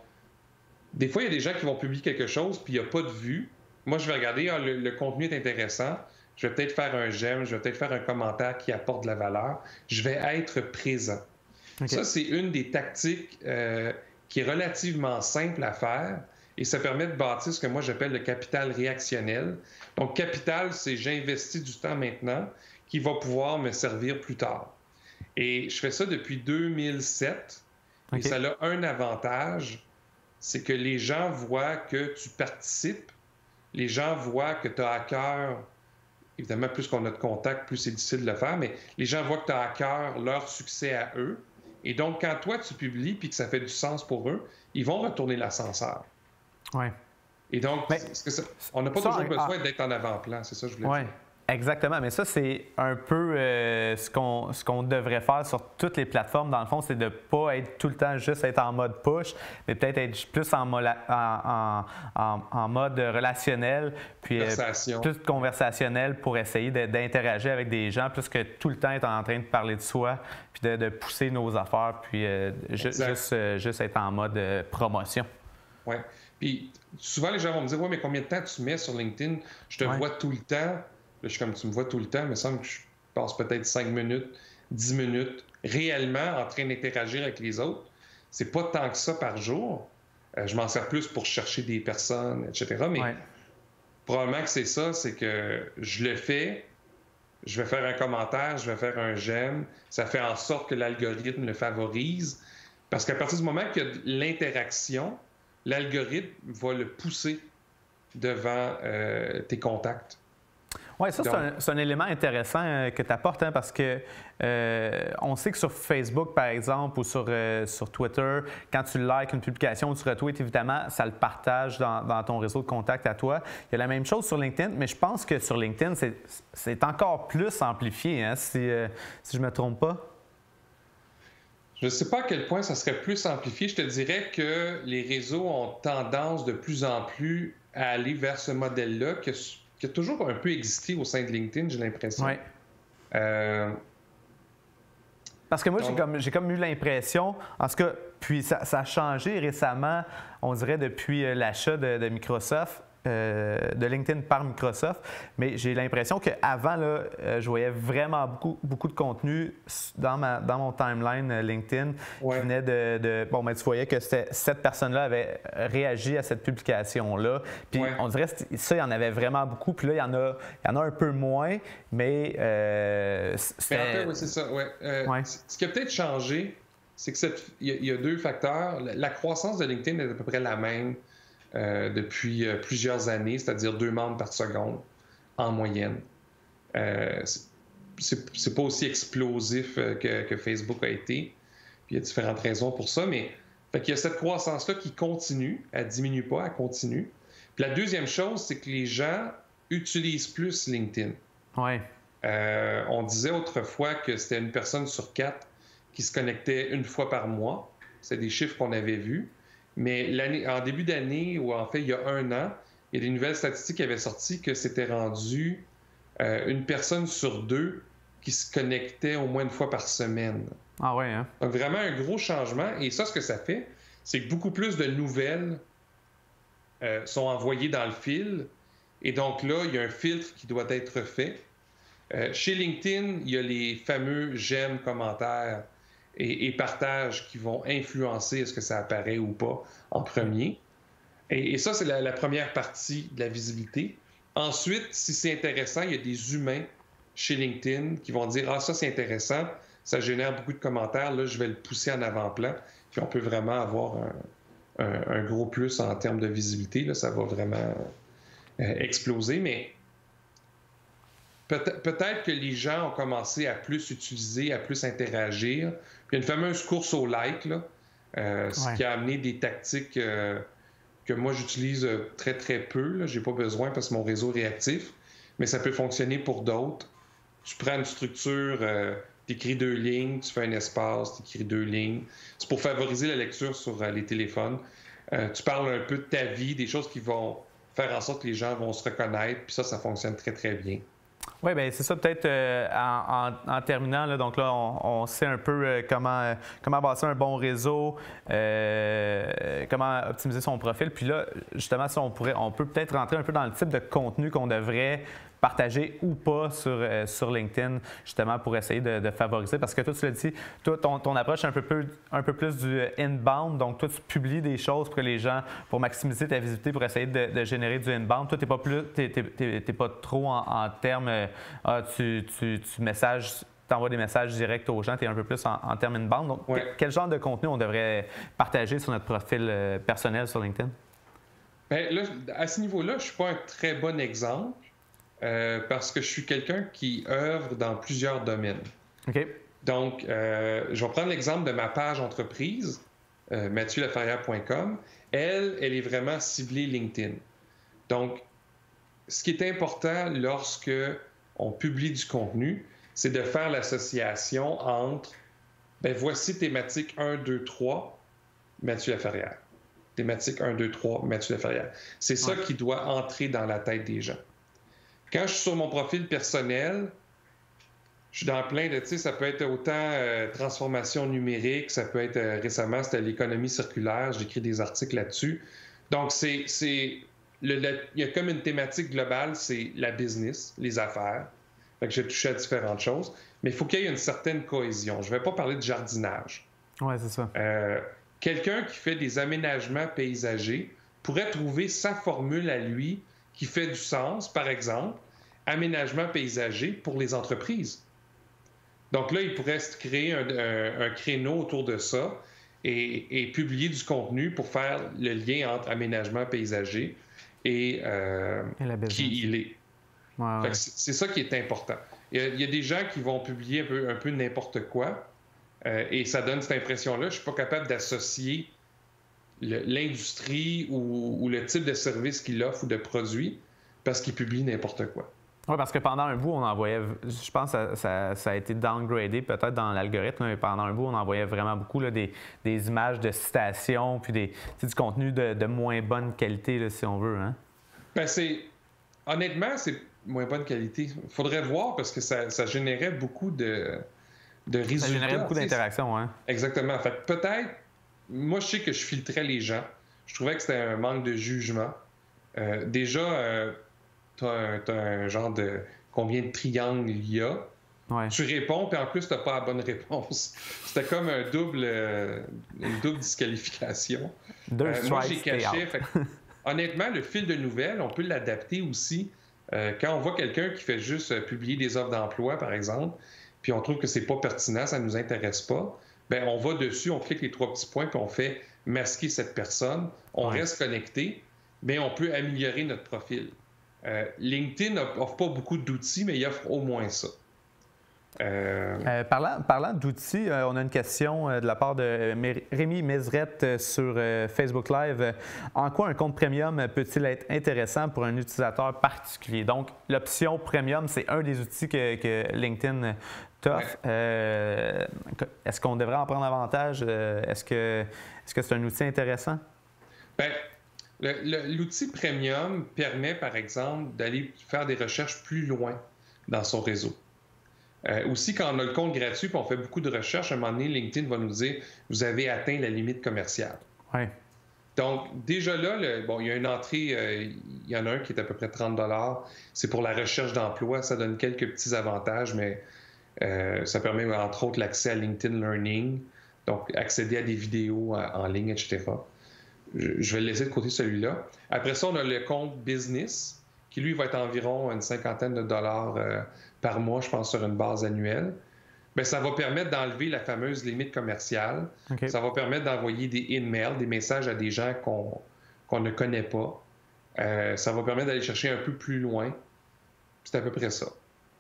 des fois, il y a des gens qui vont publier quelque chose, puis il n'y a pas de vue. Moi, je vais regarder, ah, le, le contenu est intéressant. Je vais peut-être faire un j'aime, je vais peut-être faire un commentaire qui apporte de la valeur. Je vais être présent. Okay. Ça, c'est une des tactiques euh, qui est relativement simple à faire et ça permet de bâtir ce que moi j'appelle le capital réactionnel. Donc, capital, c'est j'investis du temps maintenant qui va pouvoir me servir plus tard. Et je fais ça depuis deux mille sept okay. Et ça a un avantage, c'est que les gens voient que tu participes, les gens voient que tu as à cœur, évidemment, plus qu'on a de contacts, plus c'est difficile de le faire, mais les gens voient que tu as à cœur leur succès à eux. Et donc, quand toi, tu publies puis que ça fait du sens pour eux, ils vont retourner l'ascenseur. Oui. Et donc, mais, que ça, on n'a pas ça, toujours besoin ah, d'être en avant-plan, c'est ça que je voulais ouais. dire. Exactement, mais ça, c'est un peu euh, ce qu'on ce qu'on devrait faire sur toutes les plateformes. Dans le fond, c'est de ne pas être tout le temps juste être en mode push, mais peut-être être plus en, en, en, en, en mode relationnel, puis Conversation. Euh, plus conversationnel pour essayer d'interagir avec des gens, plus que tout le temps être en train de parler de soi, puis de, de pousser nos affaires, puis euh, juste, euh, juste être en mode euh, promotion. Oui. Puis souvent, les gens vont me dire « Ouais, mais combien de temps tu mets sur LinkedIn? Je te ouais. vois tout le temps. » Là, je suis comme, tu me vois tout le temps, il me semble que je passe peut-être cinq minutes, dix minutes, réellement en train d'interagir avec les autres. C'est pas tant que ça par jour. Euh, je m'en sers plus pour chercher des personnes, et cetera. Mais ouais. probablement que c'est ça, c'est que je le fais, je vais faire un commentaire, je vais faire un j'aime. Ça fait en sorte que l'algorithme le favorise. Parce qu'à partir du moment qu'il y a de l'interaction, l'algorithme va le pousser devant euh, tes contacts. Oui, ça, c'est un, un élément intéressant euh, que tu apportes, hein, parce que euh, on sait que sur Facebook, par exemple, ou sur, euh, sur Twitter, quand tu likes une publication ou tu retweets, évidemment, ça le partage dans, dans ton réseau de contacts à toi. Il y a la même chose sur LinkedIn, mais je pense que sur LinkedIn, c'est encore plus amplifié, hein, si, euh, si je ne me trompe pas. Je ne sais pas à quel point ça serait plus amplifié. Je te dirais que les réseaux ont tendance de plus en plus à aller vers ce modèle-là, que qui a toujours un peu existé au sein de LinkedIn, j'ai l'impression. Oui. Euh... Parce que moi, j'ai comme, j'ai comme eu l'impression, en tout cas, puis ça, ça a changé récemment, on dirait depuis l'achat de, de Microsoft, euh, de LinkedIn par Microsoft, mais j'ai l'impression qu'avant, là, euh, je voyais vraiment beaucoup, beaucoup de contenu dans, ma, dans mon timeline euh, LinkedIn ouais. qui venait de... de bon, ben, tu voyais que cette personne-là avait réagi à cette publication-là. Puis ouais. on dirait que ça, il y en avait vraiment beaucoup. Puis là, il y en a, il y en a un peu moins, mais... Euh, mais en fait, oui, c'est ça. Ouais. Euh, ouais. Ce qui a peut-être changé, c'est que cette, il, y a, il y a deux facteurs. La, la croissance de LinkedIn est à peu près la même euh, depuis euh, plusieurs années, c'est-à-dire deux membres par seconde en moyenne. Euh, c'est pas aussi explosif que, que Facebook a été. Puis il y a différentes raisons pour ça, mais fait qu'il y a cette croissance-là qui continue, elle ne diminue pas, elle continue. Puis la deuxième chose, c'est que les gens utilisent plus LinkedIn. Ouais. Euh, on disait autrefois que c'était une personne sur quatre qui se connectait une fois par mois. C'est des chiffres qu'on avait vus. Mais en début d'année, ou en fait, il y a un an, il y a des nouvelles statistiques qui avaient sorti que c'était rendu euh, une personne sur deux qui se connectait au moins une fois par semaine. Ah ouais, hein? Donc, vraiment un gros changement. Et ça, ce que ça fait, c'est que beaucoup plus de nouvelles euh, sont envoyées dans le fil. Et donc là, il y a un filtre qui doit être fait. Euh, chez LinkedIn, il y a les fameux j'aime, commentaires et, et partages qui vont influencer est-ce que ça apparaît ou pas en premier. Et, et ça, c'est la, la première partie de la visibilité. Ensuite, si c'est intéressant, il y a des humains chez LinkedIn qui vont dire « Ah, ça, c'est intéressant, ça génère beaucoup de commentaires, là, je vais le pousser en avant-plan. » Puis on peut vraiment avoir un, un, un gros plus en termes de visibilité. Là, ça va vraiment euh, exploser, mais peut-être, peut-être que les gens ont commencé à plus utiliser, à plus interagir. Puis il y a une fameuse course au like, là, euh, ouais. ce qui a amené des tactiques euh, que moi, j'utilise très, très peu. Je n'ai pas besoin parce que mon réseau est réactif, mais ça peut fonctionner pour d'autres. Tu prends une structure, euh, tu écris deux lignes, tu fais un espace, tu écris deux lignes. C'est pour favoriser la lecture sur euh, les téléphones. Euh, tu parles un peu de ta vie, des choses qui vont faire en sorte que les gens vont se reconnaître, puis ça, ça fonctionne très, très bien. Oui, bien, c'est ça, peut-être euh, en, en, en terminant, là, donc là, on, on sait un peu euh, comment, euh, comment bâtir un bon réseau, euh, comment optimiser son profil. Puis là, justement, si on pourrait, on peut peut-être rentrer un peu dans le type de contenu qu'on devrait partager ou pas sur, euh, sur LinkedIn, justement, pour essayer de, de favoriser. Parce que toi, tu l'as dit, toi, ton, ton approche est un peu, peu, un peu plus du inbound. Donc, toi, tu publies des choses pour que les gens, pour maximiser ta visibilité, pour essayer de, de générer du inbound. Toi, tu n'es pas, plus, t'es, t'es, t'es, t'es pas trop en, en termes, euh, ah, tu, tu, tu messages, tu envoies des messages directs aux gens, tu es un peu plus en, en termes inbound. Donc, ouais. Quel genre de contenu on devrait partager sur notre profil euh, personnel sur LinkedIn? Bien, là, à ce niveau-là, je ne suis pas un très bon exemple. Euh, parce que je suis quelqu'un qui œuvre dans plusieurs domaines. OK. Donc, euh, je vais prendre l'exemple de ma page entreprise, euh, mathieu laferrière point com. Elle, elle est vraiment ciblée LinkedIn. Donc, ce qui est important lorsque on publie du contenu, c'est de faire l'association entre, ben voici thématique un, deux, trois, Mathieu Laferrière. Thématique un, deux, trois, Mathieu Laferrière. C'est ça ouais. qui doit entrer dans la tête des gens. Quand je suis sur mon profil personnel, je suis dans plein de, tu sais, ça peut être autant euh, transformation numérique, ça peut être euh, récemment, c'était l'économie circulaire, j'écris des articles là-dessus. Donc, c'est, c'est le, le, il y a comme une thématique globale, c'est la business, les affaires. Fait que j'ai touché à différentes choses, mais il faut qu'il y ait une certaine cohésion. Je ne vais pas parler de jardinage. Oui, c'est ça. Euh, quelqu'un qui fait des aménagements paysagers pourrait trouver sa formule à lui qui fait du sens, par exemple, aménagement paysager pour les entreprises. Donc là, il pourrait se créer un, un, un créneau autour de ça et, et publier du contenu pour faire le lien entre aménagement paysager et, euh, et qui il est. Ouais, ouais. C'est, c'est ça qui est important. Il y, a, il y a des gens qui vont publier un peu, un peu n'importe quoi euh, et ça donne cette impression-là. Je ne suis pas capable d'associer Le, l'industrie ou, ou le type de service qu'il offre ou de produit parce qu'il publie n'importe quoi. Oui, parce que pendant un bout, on envoyait, je pense que ça, ça, ça a été downgradé peut-être dans l'algorithme, mais pendant un bout, on envoyait vraiment beaucoup là, des, des images de citations puis des, du contenu de, de moins bonne qualité, là, si on veut. Hein? Bien, c'est, honnêtement, c'est moins bonne qualité. Il faudrait voir parce que ça, ça générait beaucoup de, de résultats. Ça générait beaucoup d'interactions, oui. Exactement. En fait, peut-être. Moi, je sais que je filtrais les gens. Je trouvais que c'était un manque de jugement. Euh, déjà, euh, tu as un genre de combien de triangles il y a. Ouais. Tu réponds, puis en plus, tu n'as pas la bonne réponse. C'était comme un double, euh, une double disqualification. Deux euh, moi, j'ai strikes, caché. Fait, honnêtement, le fil de nouvelles, on peut l'adapter aussi. Euh, quand on voit quelqu'un qui fait juste euh, publier des offres d'emploi, par exemple, puis on trouve que c'est pas pertinent, ça ne nous intéresse pas, bien, on va dessus, on clique les trois petits points, puis on fait masquer cette personne. On ouais. reste connecté, mais on peut améliorer notre profil. Euh, LinkedIn n'offre pas beaucoup d'outils, mais il offre au moins ça. Euh... Euh, parlant parlant d'outils, euh, on a une question euh, de la part de Rémi Mézrette euh, sur euh, Facebook Live. En quoi un compte premium peut-il être intéressant pour un utilisateur particulier? Donc, l'option premium, c'est un des outils que, que LinkedIn t'offre. Ouais. Euh, est-ce qu'on devrait en prendre avantage? Est-ce que est-ce que c'est un outil intéressant? Bien, l'outil premium permet, par exemple, d'aller faire des recherches plus loin dans son réseau. Euh, aussi, quand on a le compte gratuit et on fait beaucoup de recherches, à un moment donné, LinkedIn va nous dire « Vous avez atteint la limite commerciale. Ouais. » Donc, déjà là, le, bon, il y a une entrée, euh, il y en a un qui est à peu près trente dollars. C'est pour la recherche d'emploi. Ça donne quelques petits avantages, mais euh, ça permet, entre autres, l'accès à LinkedIn Learning, donc accéder à des vidéos en, en ligne, et cetera. Je, je vais le laisser de côté celui-là. Après ça, on a le compte Business, qui lui va être environ une cinquantaine de dollars euh, par mois, je pense, sur une base annuelle. Bien, ça va permettre d'enlever la fameuse limite commerciale. Okay. Ça va permettre d'envoyer des in-mails, des messages à des gens qu'on qu'on ne connaît pas. Euh, ça va permettre d'aller chercher un peu plus loin. C'est à peu près ça.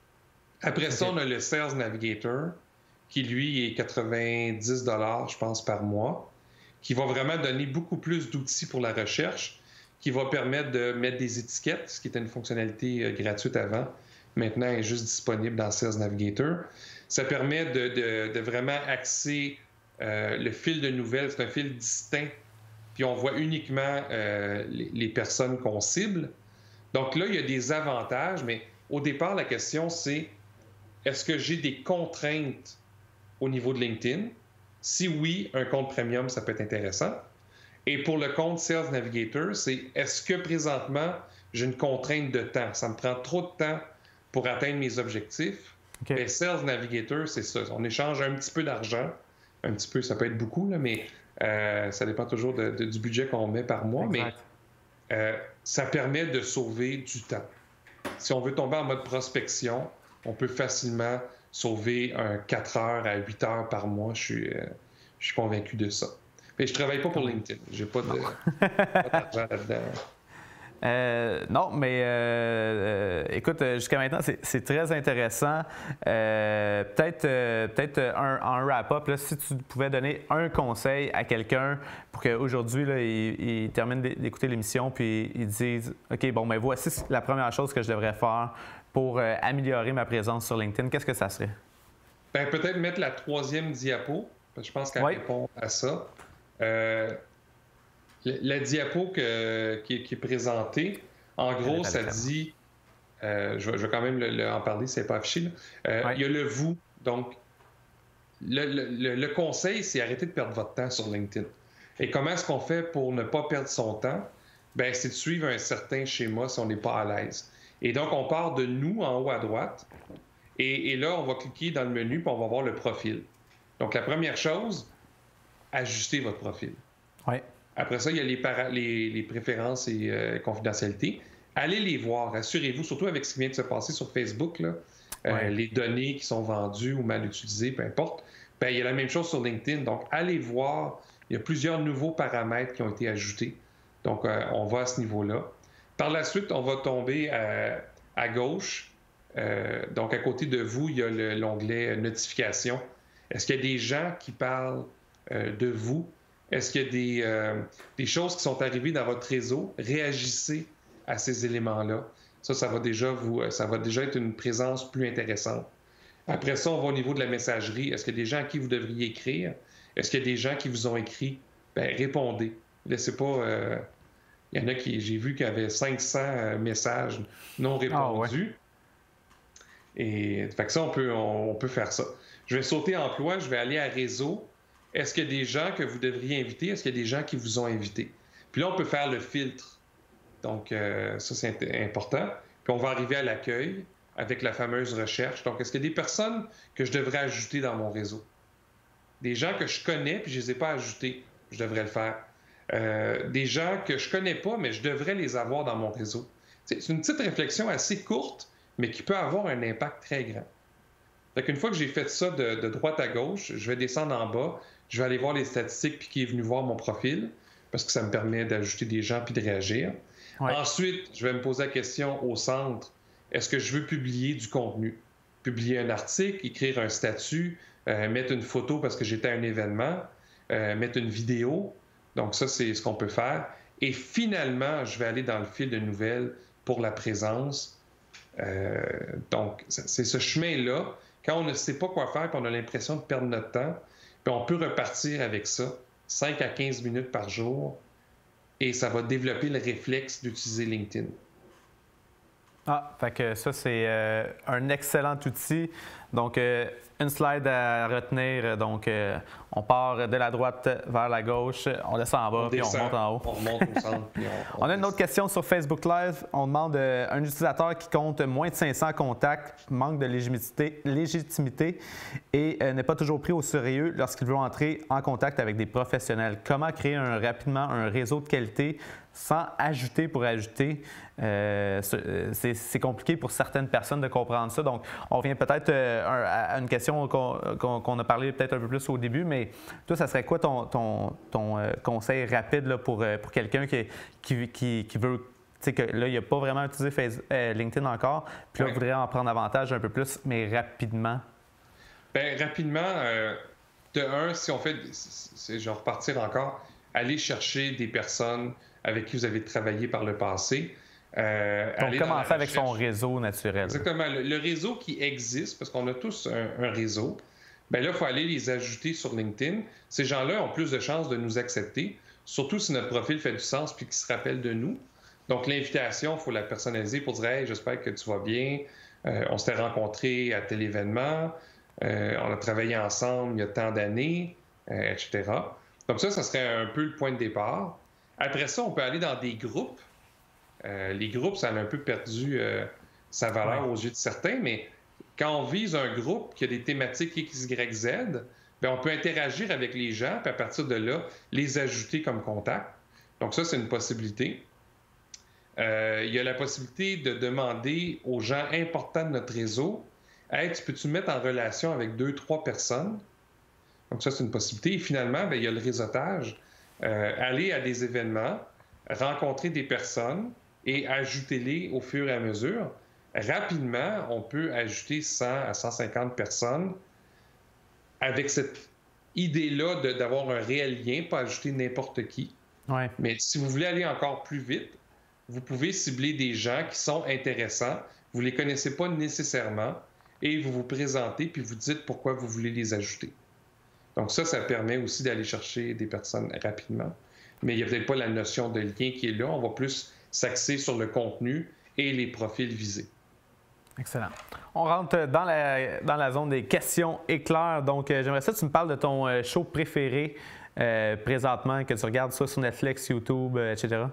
Après okay. ça, on a le Sales Navigator, qui, lui, est quatre-vingt-dix dollars, je pense, par mois, qui va vraiment donner beaucoup plus d'outils pour la recherche, qui va permettre de mettre des étiquettes, ce qui était une fonctionnalité euh, gratuite avant. Maintenant, elle est juste disponible dans Sales Navigator. Ça permet de, de, de vraiment axer euh, le fil de nouvelles. C'est un fil distinct. Puis on voit uniquement euh, les, les personnes qu'on cible. Donc là, il y a des avantages, mais au départ, la question, c'est est-ce que j'ai des contraintes au niveau de LinkedIn? Si oui, un compte premium, ça peut être intéressant. Et pour le compte Sales Navigator, c'est est-ce que présentement, j'ai une contrainte de temps? Ça me prend trop de temps pour atteindre mes objectifs. Okay. Bien, Sales Navigator, c'est ça. On échange un petit peu d'argent. Un petit peu, ça peut être beaucoup, là, mais euh, ça dépend toujours de, de, du budget qu'on met par mois. Exact. Mais euh, ça permet de sauver du temps. Si on veut tomber en mode prospection, on peut facilement sauver un quatre heures à huit heures par mois. Je suis, euh, je suis convaincu de ça. Mais je ne travaille pas pour LinkedIn. Je n'ai pas d'argent là-dedans. Euh, non, mais euh, euh, écoute, jusqu'à maintenant, c'est très intéressant. Euh, Peut-être euh, peut-être un, un wrap-up, si tu pouvais donner un conseil à quelqu'un pour qu'aujourd'hui, il, il termine d'écouter l'émission puis il dise « OK, bon, mais voici la première chose que je devrais faire pour euh, améliorer ma présence sur LinkedIn. » Qu'est-ce que ça serait? Bien, peut-être mettre la troisième diapo. Je pense qu'elle oui. répond à ça. Euh, La diapo que, qui, qui est présentée, en gros, ça dit, euh, je, vais, je vais quand même le, le, en parler, c'est pas affiché, euh, ouais. Il y a le « vous ». Donc, le, le, le conseil, c'est arrêter de perdre votre temps sur LinkedIn. Et comment est-ce qu'on fait pour ne pas perdre son temps? Bien, c'est de suivre un certain schéma si on n'est pas à l'aise. Et donc, on part de « nous » en haut à droite. Et, et là, on va cliquer dans le menu, puis on va voir le profil. Donc, la première chose, ajustez votre profil. Oui. Après ça, il y a les, para... les, les préférences et euh, confidentialité. Allez les voir, assurez-vous, surtout avec ce qui vient de se passer sur Facebook, là, euh, ouais. les données qui sont vendues ou mal utilisées, peu importe. Bien, il y a la même chose sur LinkedIn. Donc, allez voir. Il y a plusieurs nouveaux paramètres qui ont été ajoutés. Donc, euh, on va à ce niveau-là. Par la suite, on va tomber à, à gauche. Euh, donc, à côté de vous, il y a l'onglet notification. Est-ce qu'il y a des gens qui parlent euh, de vous? Est-ce qu'il y a des, euh, des choses qui sont arrivées dans votre réseau? Réagissez à ces éléments-là. Ça, ça va déjà vous, ça va déjà être une présence plus intéressante. Après ça, on va au niveau de la messagerie. Est-ce qu'il y a des gens à qui vous devriez écrire? Est-ce qu'il y a des gens qui vous ont écrit? Bien, répondez. Laissez pas... Euh... Il y en a qui... J'ai vu qu'il y avait cinq cents messages non répondus. Ah, ouais. Et fait que ça, on peut, on, on peut faire ça. Je vais sauter emploi, je vais aller à réseau. Est-ce qu'il y a des gens que vous devriez inviter? Est-ce qu'il y a des gens qui vous ont invité? Puis là, on peut faire le filtre. Donc, euh, ça, c'est important. Puis, on va arriver à l'accueil avec la fameuse recherche. Donc, est-ce qu'il y a des personnes que je devrais ajouter dans mon réseau? Des gens que je connais, puis je ne les ai pas ajoutés. Je devrais le faire. Euh, des gens que je ne connais pas, mais je devrais les avoir dans mon réseau. C'est une petite réflexion assez courte, mais qui peut avoir un impact très grand. Fait qu'une fois que j'ai fait ça de, de droite à gauche, je vais descendre en bas, je vais aller voir les statistiques, puis qui est venu voir mon profil, parce que ça me permet d'ajouter des gens puis de réagir. Ouais. Ensuite, je vais me poser la question au centre, est-ce que je veux publier du contenu? Publier un article, écrire un statut, euh, mettre une photo parce que j'étais à un événement, euh, mettre une vidéo. Donc ça, c'est ce qu'on peut faire. Et finalement, je vais aller dans le fil de nouvelles pour la présence. Euh, donc, c'est ce chemin-là. Quand on ne sait pas quoi faire, puis on a l'impression de perdre notre temps, puis on peut repartir avec ça, cinq à quinze minutes par jour, et ça va développer le réflexe d'utiliser LinkedIn. Ah, fait que ça, c'est euh, un excellent outil. Donc, euh, une slide à retenir. Donc, euh, on part de la droite vers la gauche, on descend en bas, on puis descend, on remonte en haut. On remonte au centre, puis on, on, on a une autre question sur Facebook Live. On demande euh, un utilisateur qui compte moins de cinq cents contacts, manque de légitimité, légitimité et euh, n'est pas toujours pris au sérieux lorsqu'il veut entrer en contact avec des professionnels. Comment créer un, rapidement un réseau de qualité sans ajouter pour ajouter? Euh, c'est compliqué pour certaines personnes de comprendre ça. Donc, on revient peut-être euh, à une question qu'on qu'on, qu'on a parlé peut-être un peu plus au début, mais toi, ça serait quoi ton, ton, ton euh, conseil rapide là, pour, euh, pour quelqu'un qui, qui, qui, qui veut, tu sais, que là, il n'a pas vraiment utilisé Facebook, euh, LinkedIn encore, puis là, il voudrait en prendre avantage un peu plus, mais rapidement? Bien, rapidement, euh, de un, si on fait, c'est genre repartir encore, aller chercher des personnes avec qui vous avez travaillé par le passé. Euh, Donc, commencer avec son réseau naturel. Exactement. Le, le réseau qui existe, parce qu'on a tous un, un réseau, bien là, il faut aller les ajouter sur LinkedIn. Ces gens-là ont plus de chances de nous accepter, surtout si notre profil fait du sens puis qu'ils se rappellent de nous. Donc, l'invitation, il faut la personnaliser pour dire « Hey, j'espère que tu vas bien. Euh, on s'était rencontrés à tel événement. Euh, on a travaillé ensemble il y a tant d'années, euh, et cetera » Donc ça, ça serait un peu le point de départ. Après ça, on peut aller dans des groupes. Euh, les groupes, ça a un peu perdu euh, sa valeur ouais. aux yeux de certains, mais quand on vise un groupe qui a des thématiques X, Y, Z, bien, on peut interagir avec les gens, puis à partir de là, les ajouter comme contact. Donc ça, c'est une possibilité. Euh, il y a la possibilité de demander aux gens importants de notre réseau, « Hey, tu peux-tu me mettre en relation avec deux, trois personnes? » Donc ça, c'est une possibilité. Et finalement, bien, il y a le réseautage. Euh, aller à des événements, rencontrer des personnes, et ajoutez-les au fur et à mesure. Rapidement, on peut ajouter cent à cent cinquante personnes avec cette idée-là d'avoir un réel lien, pas ajouter n'importe qui. Ouais. Mais si vous voulez aller encore plus vite, vous pouvez cibler des gens qui sont intéressants, vous ne les connaissez pas nécessairement, et vous vous présentez, puis vous dites pourquoi vous voulez les ajouter. Donc ça, ça permet aussi d'aller chercher des personnes rapidement. Mais il n'y a peut-être pas la notion de lien qui est là. On va plus s'axer sur le contenu et les profils visés. Excellent. On rentre dans la, dans la zone des questions éclairs. Donc, euh, j'aimerais ça que tu me parles de ton euh, show préféré euh, présentement, que tu regardes ça sur Netflix, YouTube, euh, et cetera.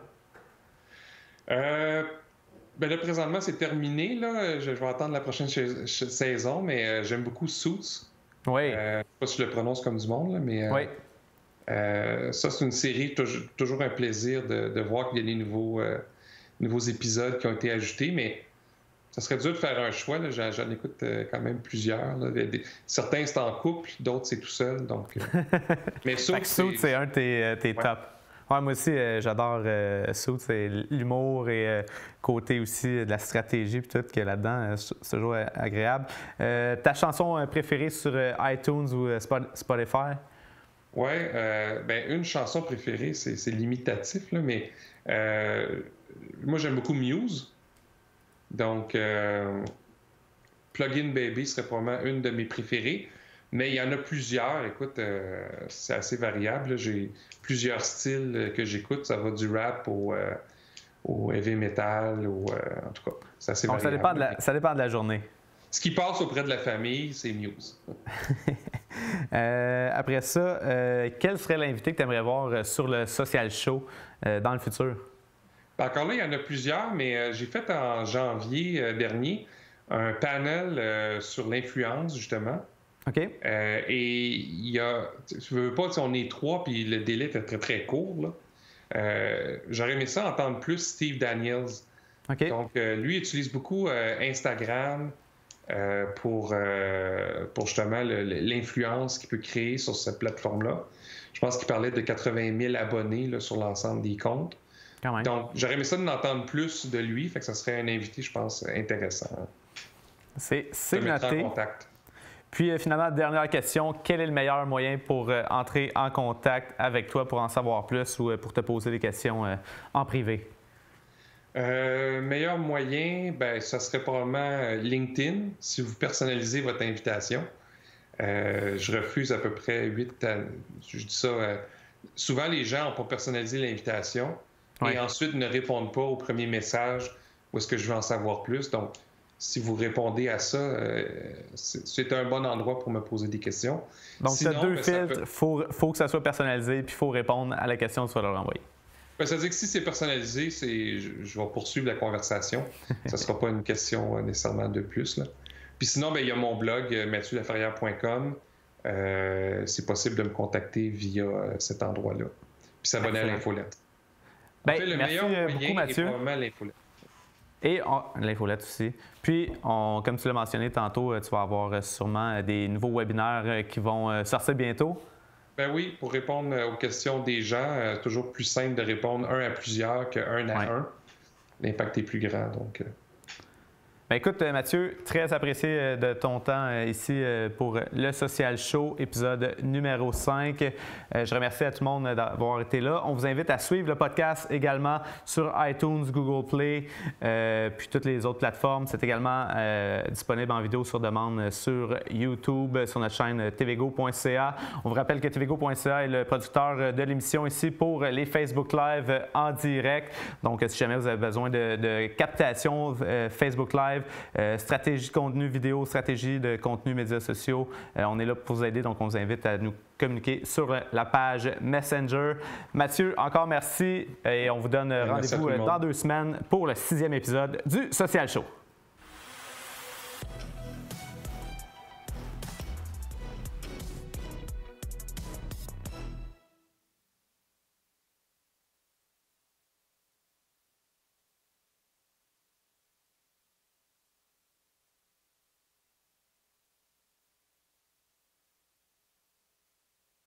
Euh, ben là, présentement, c'est terminé. Là. Je, je vais attendre la prochaine saison, mais euh, j'aime beaucoup Suits. Oui. Euh, je ne sais pas si je le prononce comme du monde, là, mais... Euh, oui. Euh, ça, c'est une série, toujours, toujours un plaisir de, de voir qu'il y a des nouveaux, euh, nouveaux épisodes qui ont été ajoutés, mais ça serait dur de faire un choix. J'en écoute euh, quand même plusieurs. Là. Des, des, certains, c'est en couple, d'autres, c'est tout seul. Donc, euh... mais Suits, c'est un de tes, tes ouais. top. Ouais, moi aussi, euh, j'adore euh, Suits, c'est l'humour et euh, côté aussi de la stratégie et tout qu'il y a là-dedans. Euh, c'est toujours agréable. Euh, ta chanson préférée sur euh, iTunes ou euh, Spotify? Oui, euh, ben, une chanson préférée, c'est limitatif, là, mais euh, moi, j'aime beaucoup Muse. Donc, euh, Plug-in Baby serait probablement une de mes préférées. Mais il y en a plusieurs. Écoute, euh, c'est assez variable. J'ai plusieurs styles que j'écoute. Ça va du rap au, euh, au heavy metal. Ou, euh, en tout cas, c'est assez Donc, variable. Ça dépend, de la, ça dépend de la journée. Ce qui passe auprès de la famille, c'est Muse. euh, après ça, euh, quel serait l'invité que tu aimerais voir sur le Social Show euh, dans le futur? Ben, encore là, il y en a plusieurs, mais euh, j'ai fait en janvier euh, dernier un panel euh, sur l'influence, justement. OK. Euh, et il y a, tu veux pas, si on est trois, puis le délai était très, très court, là. Euh, j'aurais aimé ça entendre plus Steve Daniels. OK. Donc, euh, lui utilise beaucoup euh, Instagram euh, pour, euh, pour justement le, l'influence qu'il peut créer sur cette plateforme-là. Je pense qu'il parlait de quatre-vingt mille abonnés là, sur l'ensemble des comptes. Quand même. Donc, j'aurais aimé ça d'entendre plus de lui, fait que ça serait un invité, je pense, intéressant. C'est, c'est de mettre noté. en contact. Puis euh, finalement, dernière question, quel est le meilleur moyen pour euh, entrer en contact avec toi pour en savoir plus ou euh, pour te poser des questions euh, en privé? Euh, meilleur moyen, ben, ça serait probablement LinkedIn, si vous personnalisez votre invitation. Euh, je refuse à peu près huit à... Je dis ça... Euh, souvent, les gens n'ont pas personnalisé l'invitation ouais. et ensuite ne répondent pas au premier message où est-ce que je veux en savoir plus. Donc, si vous répondez à ça, euh, c'est, c'est un bon endroit pour me poser des questions. Donc, tu as deux ben, filtres. Il peut... faut, faut que ça soit personnalisé puis il faut répondre à la question que tu vas leur envoyer. Ben, ça veut dire que si c'est personnalisé, c'est... Je, je vais poursuivre la conversation. Ça ne sera pas une question nécessairement de plus, là. Puis sinon, ben, il y a mon blog, mathieu laferrière point com. Euh, c'est possible de me contacter via euh, cet endroit-là. Puis s'abonner à l'infolette. Ben, en fait, le merci meilleur beaucoup, Mathieu. Est probablement l'infolette. Et on, l'infolette aussi. Puis, on, comme tu l'as mentionné tantôt, tu vas avoir sûrement des nouveaux webinaires qui vont sortir bientôt. Ben oui, pour répondre aux questions des gens, euh, toujours plus simple de répondre un à plusieurs qu'un à ouais. un. L'impact est plus grand, donc... Euh... Bien, écoute, Mathieu, très apprécié de ton temps ici pour le Social Show, épisode numéro cinq. Je remercie à tout le monde d'avoir été là. On vous invite à suivre le podcast également sur iTunes, Google Play, euh, puis toutes les autres plateformes. C'est également euh, disponible en vidéo sur demande sur YouTube, sur notre chaîne t v go point c a. On vous rappelle que t v go point c a est le producteur de l'émission ici pour les Facebook Live en direct. Donc, si jamais vous avez besoin de, de captation euh, Facebook Live, Euh, stratégie de contenu vidéo, stratégie de contenu médias sociaux. Euh, on est là pour vous aider, donc on vous invite à nous communiquer sur la page Messenger. Mathieu, encore merci et on vous donne rendez-vous dans deux semaines pour le sixième épisode du Social Show.